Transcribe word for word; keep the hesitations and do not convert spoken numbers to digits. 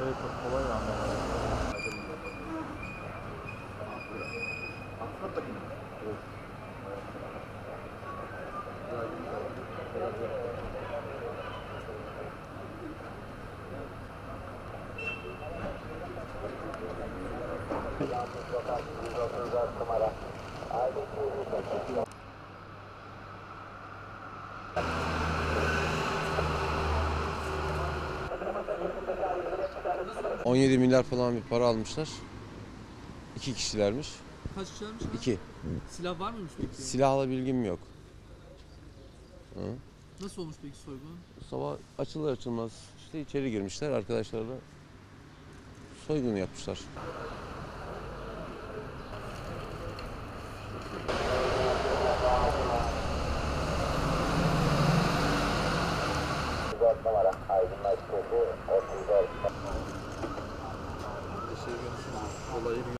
Evet, çok kolay anlamadım. Evet. on yedi milyar falan bir para almışlar. İki kişilermiş. Kaç kişilermiş abi? İki. Silah var mıymış peki? Silahla bilgim yok. Hı. Nasıl olmuş peki soygun? Sabah açılır açılmaz işte içeri girmişler arkadaşlarla. Soygunu yapmışlar. Numara aydınlatması otuz dört. Bir de şey görmüşsünüz, olayı